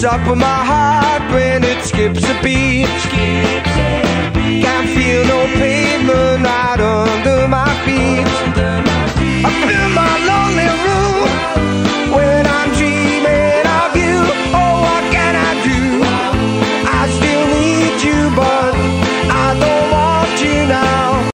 up with my heart when it skips a beat.